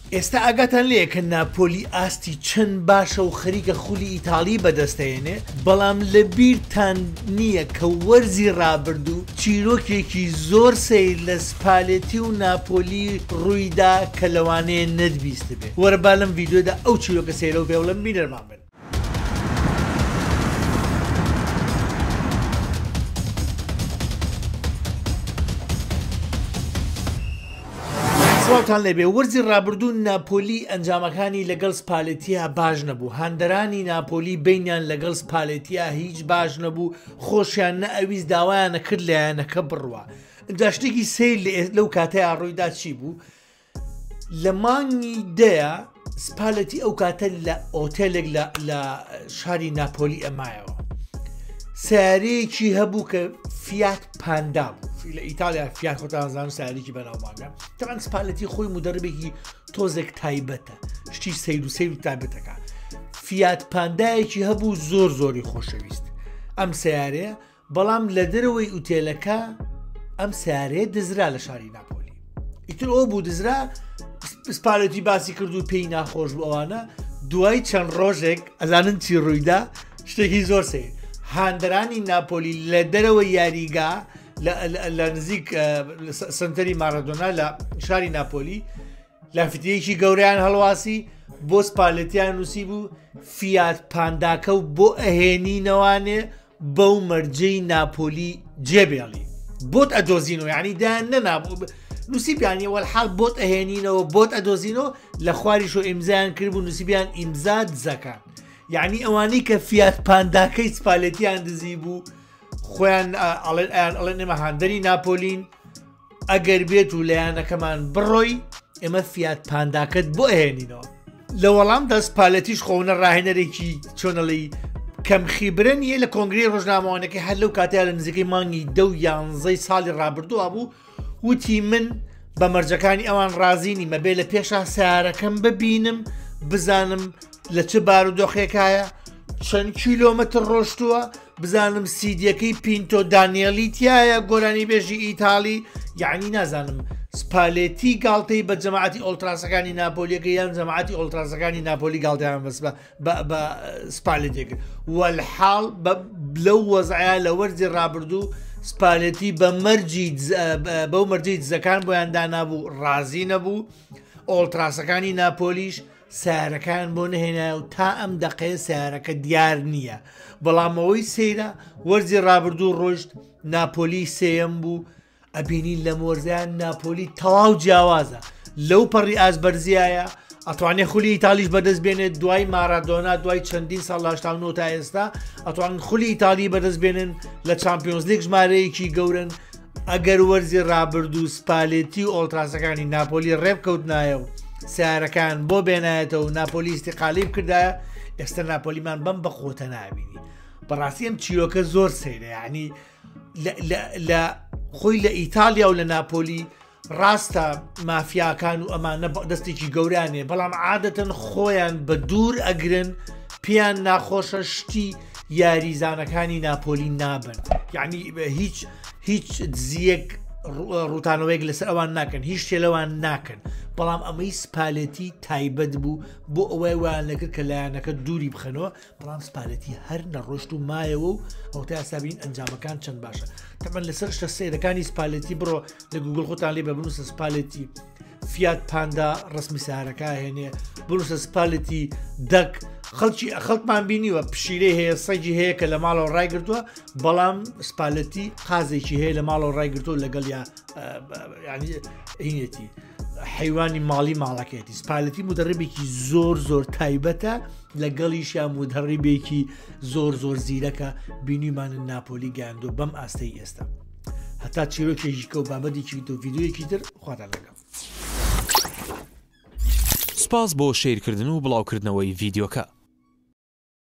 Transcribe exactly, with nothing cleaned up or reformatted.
ئێستا ئاگاتان لێیە کە ناپۆلی ئاستی چەند باشە و خەریکە خولی ئیتاڵی بەدەستێنێ، بەڵام لە بیرتان نییە کە وەرزی ڕابردوو چیرۆکێکی زۆر سیر لە سپالێتی و ناپۆلی ڕوویدا کە لەوانەیە نەتبیست بێ. وەرە با لەم ڤیدیۆدا ئەو چیرۆکە سەیرە و بێوڵم بینەرمان بن. سڵاوتان لێبێ. وەرزی ڕابردوو ناپۆلی ئەنجامەکانی لەگەڵ سپالێتیە باش نەبوو. هەندەرانی ناپۆلی بینیان لەگەڵ سپالێتیە هیچ باش نەبوو، خۆشیان نەئەویست داوایانە کرد لایەنەکە بڕوە. اینجا شتێکی سیر لەو کاتەیە ڕوویدا چی بوو؟ لە مانگی دەیە سپالێتی ئەو کاتە لە ئۆتێلێک لە شاری ناپۆلی ئەمایەوە سیارەیەکی هەبوو کە فیات پاندا بوو. لە ئیتالیا فیات خۆتانزان و سیارێکی بەناومانگە. تەمان سپالەتی خۆی مدەربێکی تۆزێک تایبەتە، شتی سیر و سیر و تایبەتەکە. فیات پاندایەکی هەبوو زۆر زۆری خۆشەویست ئەم سیارەیە، بەڵام لە دەرەوەی ئوتێلەکە ئەم سیارەیە دزرا لە شاری ناپۆلی. ئیتر ئەو بوو دزرا، سپالەتی باسی کرد و پێی ناخۆش بوو. ئەوانە دوای چەند ڕۆژێک ئەزانن چی ڕوویدا؟ شتێکی زۆر سیر. هاندەرانی ناپۆلی لە دەرەوەی یاریگا لە نزیک سنتەری مارەدۆنا لە شاری ناپۆلی لافرەتەیەکی گەورەیان هەڵواسی بۆ سپالێتیان نووسی بوو فیات پانداکە و بۆ ئەهێنینەوانێ بەو مەرجەی ناپۆلی جێبێڵی بۆت ئەدۆزینەوە، یعنی دایان نەنابوو نووسیبیانی وەڵحاڵ بۆت ئەهێنینەوە بۆت ئەدۆزینەوە لە خواریشۆ ئیمزایان کرد بوو نووسیبیان ئیمزا دزەکان. یعنی ئەوانەی کە فیات پانداکەی سپالێتیان دزی بوو خۆیان ئەڵێن ئێمە هاندەری ناپۆلین، ئەگەر بێت و لایەنەکەمان بڕۆی ئێمە فیات پانداکەت بۆ ئەهێنینەوە. لە وەڵامدا سپالەتیش خۆونە ڕاهێنەرێکی چۆنەڵی کەم خیبرە نیە لە کۆنگرەی ڕۆژنامەوانەکەی هەر لەو کاتەیە لە نزیکەی مانگی دە و یانزەی ساڵی ڕابردووە بوو، وتی من بە مەرجەکانی ئەوان ڕازی نیمە بێ لە پێشا سیارەکەم ببینم بزانم لە چه بارودۆخێکایە، چەند کیلۆمەتر ڕۆشتووە، بزانم سیدیەکەی پینتۆ دانیێلی تایە گۆرانی بێژی ئیتالی، یعنی نازانم سپالێتی گاڵتەی بە جەماعەتی ئۆلتراسەکانی ناپۆلیەکە یان جەماعەتی ئۆلتراسەکانی ناپۆلی گاڵتەیان بەس بە سپالێتێک. وەلحاڵ لەو وەزعە لە وەرزی ڕابردوو سپالێتی بە مەرجی بەو مەرجەی دزەکان بۆیان دانابوو ڕازی نەبوو. ئۆلتراسەکانی ناپۆلیش سیارەکان بۆ نهێنایە و تا ئەم دەقەیە سیارەکە دیار نییە. بەڵامەوەی سەیرە وەرزی ڕابردوو ڕۆژت ناپۆلی سێەم بوو. ئەبینین لە مۆرزیان ناپۆلی تەواو جیاوازە، لەو پەڕی ئازبەرزیایە ئەتوانێت خولی ئیتالیش بەدەست بێنێت. دوای مارادۆنا دوای چەندین ساڵ لە هەشتا و نۆ تا ئێستا ئەتوانن خولی ئیتالی بەدەست بێنن لە چامپیۆنز لیگ ژمارەیەکی گەورن. ئەگەر وەرزی ڕابردوو سپالێتی و ئۆلتراسەکانی ناپۆلی ڕێبکەوتنایە و سیارەکان بۆ بێنایەتەوە و ناپۆلی ئیستیقالی بکردایە، ئێستا ناپۆلیمان بەم بە خۆتە نابینی. بەڕاستی ئەم چیرۆکە زۆر سەیرە، یعنی لە خۆی لە ئیتالیا و لە ناپۆلی ڕاستە مافیاکان و ئەمانە دەستێکی گەورانێ، بەڵام عادەتەن خۆیان بە دوور ئەگرن، پێیان ناخۆشە شتی یاریزانەکانی ناپۆلی نابن. یعنی هیچ هیچ دزیەک ڕوتانەوەیەک لەسەر ئەوان ناکەن، هیچ شێلەوان ناکەن. بەڵام ئەمەی سپالێتی تایبەت بوو بۆ ئەوەی ویان لەکرد کە لایەنەکە دووری بخەنەوە، بەڵام سپالێتی هەر نەڕۆشت و مایەوە و ئەو تا ئێستا ئەنجامەکان چەند باشە. تەمەن لەسەر شتە سەیرەکانی سپالێتی بڕۆ لە گوگڵ خۆتان لێ بە بنووسە سپالێتی فیات پاندا ڕسمی سیارەکە هێنێ، بنووسە سپالێتی دەک. خەڵکی خەڵکمان بینیوە پشیرەی هەیە، سەگی هەیە کە لە ماڵەوە ڕایگرتووە، بەڵام سپالەتی قازێکی هەیە لە ماڵەوە ڕایگرتووە لەگەڵ هینێتی حیوانی ماڵی ماڵەکەێتی. سپالەتی مدەڕێبێکی زۆر زۆر تایبەتە، لەگەڵیشیان مدەڕێبێکی زۆر زۆر زیرەکە بینیمانە ناپۆلی گەیاندۆ بەم ئاستەی ئێستا. هەتا چیرۆکێکی کە و بابەتێکی و ڤیدیۆیەکی تر خواتان لەگەڵ. سپاس بۆ شێرکردن و بڵاوکردنەوەی ڤیدیۆکە.